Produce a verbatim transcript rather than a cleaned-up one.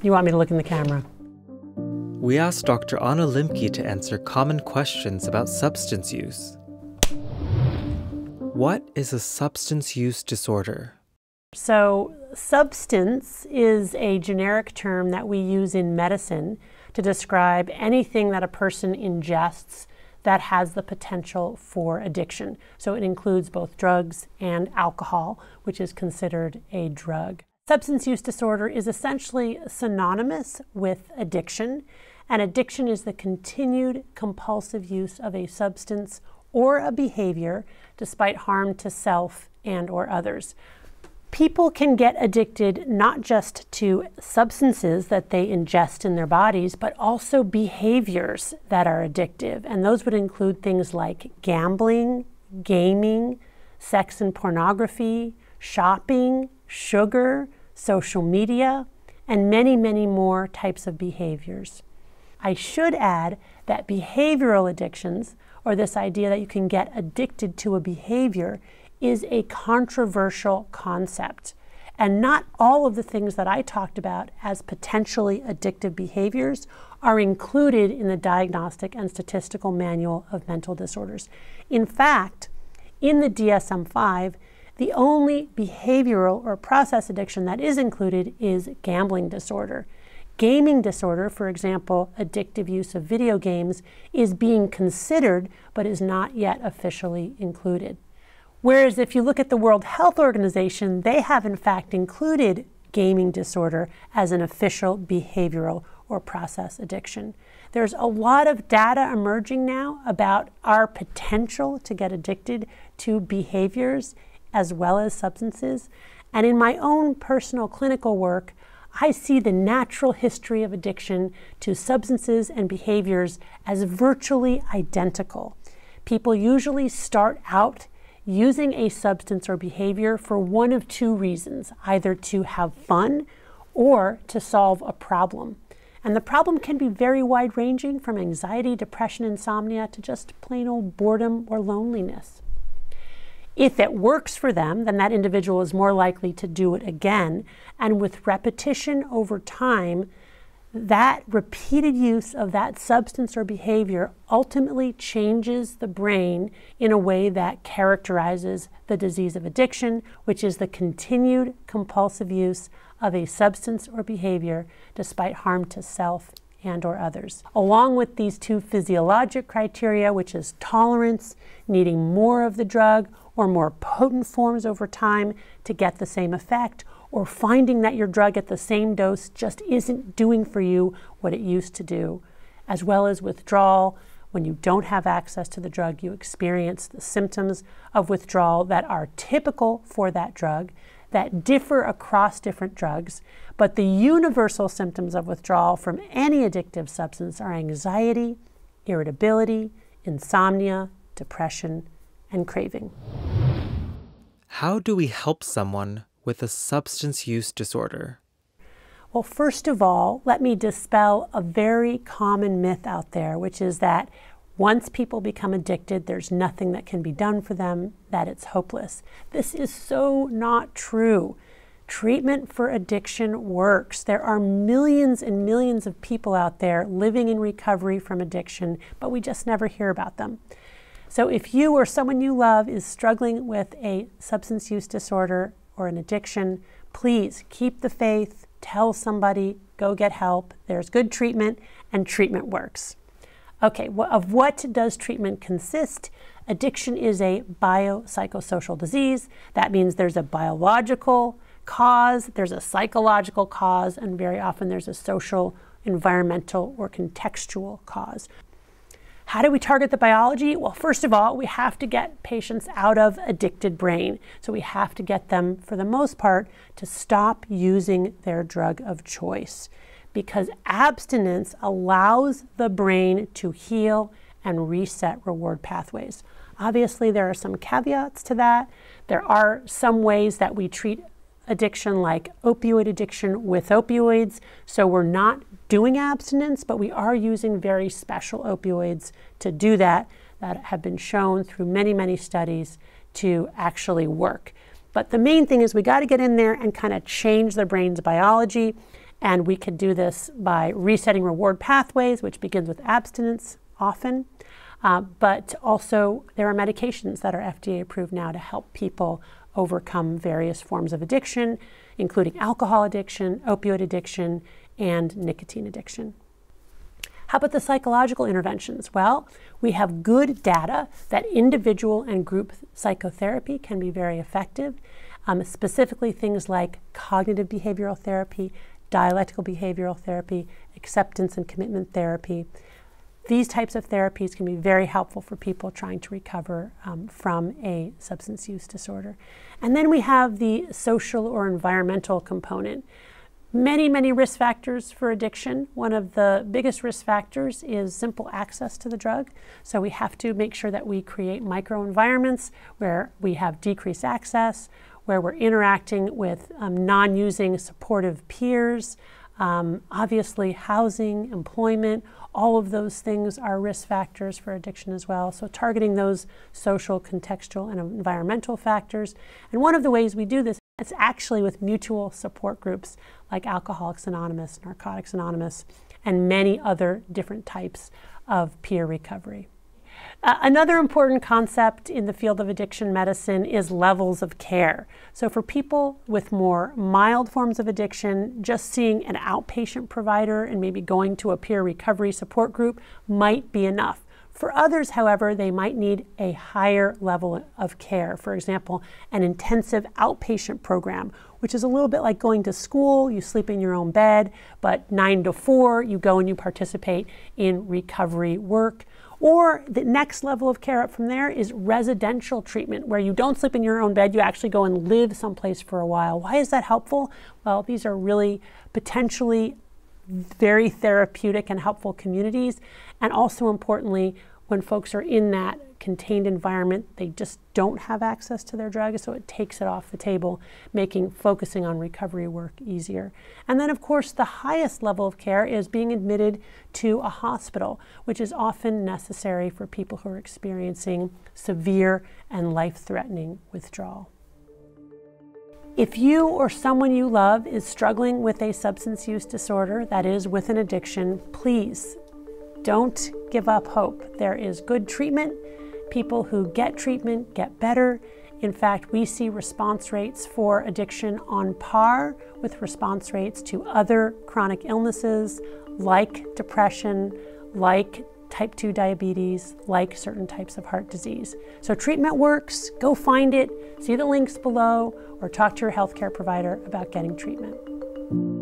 You want me to look in the camera? We asked Doctor Anna Lembke to answer common questions about substance use. What is a substance use disorder? So, substance is a generic term that we use in medicine to describe anything that a person ingests that has the potential for addiction. So it includes both drugs and alcohol, which is considered a drug. Substance use disorder is essentially synonymous with addiction, and addiction is the continued compulsive use of a substance or a behavior despite harm to self and or others. People can get addicted not just to substances that they ingest in their bodies, but also behaviors that are addictive. And those would include things like gambling, gaming, sex and pornography, shopping, sugar, social media, and many, many more types of behaviors. I should add that behavioral addictions, or this idea that you can get addicted to a behavior, is a controversial concept. And not all of the things that I talked about as potentially addictive behaviors are included in the Diagnostic and Statistical Manual of Mental Disorders. In fact, in the D S M five, the only behavioral or process addiction that is included is gambling disorder. Gaming disorder, for example, addictive use of video games, is being considered but is not yet officially included. Whereas if you look at the World Health Organization, they have in fact included gaming disorder as an official behavioral or process addiction. There's a lot of data emerging now about our potential to get addicted to behaviors as well as substances. And in my own personal clinical work, I see the natural history of addiction to substances and behaviors as virtually identical. People usually start out using a substance or behavior for one of two reasons, either to have fun or to solve a problem. And the problem can be very wide-ranging, from anxiety, depression, insomnia, to just plain old boredom or loneliness. If it works for them, then that individual is more likely to do it again. And with repetition over time, that repeated use of that substance or behavior ultimately changes the brain in a way that characterizes the disease of addiction, which is the continued compulsive use of a substance or behavior despite harm to self and or others. Along with these two physiologic criteria, which is tolerance, needing more of the drug or more potent forms over time to get the same effect, or finding that your drug at the same dose just isn't doing for you what it used to do, as well as withdrawal. When you don't have access to the drug, you experience the symptoms of withdrawal that are typical for that drug, that differ across different drugs, but the universal symptoms of withdrawal from any addictive substance are anxiety, irritability, insomnia, depression, and craving. How do we help someone with a substance use disorder? Well, first of all, let me dispel a very common myth out there, which is that once people become addicted, there's nothing that can be done for them, that it's hopeless. This is so not true. Treatment for addiction works. There are millions and millions of people out there living in recovery from addiction, but we just never hear about them. So if you or someone you love is struggling with a substance use disorder or an addiction, please keep the faith, tell somebody, go get help. There's good treatment, and treatment works. Okay, well, of what does treatment consist? Addiction is a biopsychosocial disease. That means there's a biological cause, there's a psychological cause, and very often there's a social, environmental, or contextual cause. How do we target the biology? Well, first of all, we have to get patients out of addicted brain. So we have to get them, for the most part, to stop using their drug of choice, because abstinence allows the brain to heal and reset reward pathways. Obviously, there are some caveats to that. There are some ways that we treat addiction, like opioid addiction with opioids. So we're not doing abstinence, but we are using very special opioids to do that, that have been shown through many, many studies to actually work. But the main thing is we got to get in there and kind of change the brain's biology. And we could do this by resetting reward pathways, which begins with abstinence often. Uh, but also there are medications that are F D A approved now to help people overcome various forms of addiction, including alcohol addiction, opioid addiction, and nicotine addiction. How about the psychological interventions? Well, we have good data that individual and group psychotherapy can be very effective, um, specifically things like cognitive behavioral therapy, dialectical behavioral therapy, acceptance and commitment therapy. These types of therapies can be very helpful for people trying to recover um, from a substance use disorder. And then we have the social or environmental component. Many, many risk factors for addiction. One of the biggest risk factors is simple access to the drug. So we have to make sure that we create microenvironments where we have decreased access, where we're interacting with um, non-using supportive peers. Um, obviously, housing, employment, all of those things are risk factors for addiction as well. So targeting those social, contextual, and environmental factors. And one of the ways we do this is actually with mutual support groups like Alcoholics Anonymous, Narcotics Anonymous, and many other different types of peer recovery. Uh, another important concept in the field of addiction medicine is levels of care. So for people with more mild forms of addiction, just seeing an outpatient provider and maybe going to a peer recovery support group might be enough. For others, however, they might need a higher level of care. For example, an intensive outpatient program, which is a little bit like going to school. You sleep in your own bed, but nine to four, you go and you participate in recovery work. Or the next level of care up from there is residential treatment, where you don't sleep in your own bed, you actually go and live someplace for a while. Why is that helpful? Well, these are really potentially very therapeutic and helpful communities. And also importantly, when folks are in that contained environment, they just don't have access to their drugs, so it takes it off the table, making focusing on recovery work easier. And then, of course, the highest level of care is being admitted to a hospital, which is often necessary for people who are experiencing severe and life-threatening withdrawal. If you or someone you love is struggling with a substance use disorder, that is, with an addiction, please don't give up hope. There is good treatment. People who get treatment get better. In fact, we see response rates for addiction on par with response rates to other chronic illnesses like depression, like type two diabetes, like certain types of heart disease. So treatment works. Go find it. See the links below or talk to your healthcare provider about getting treatment.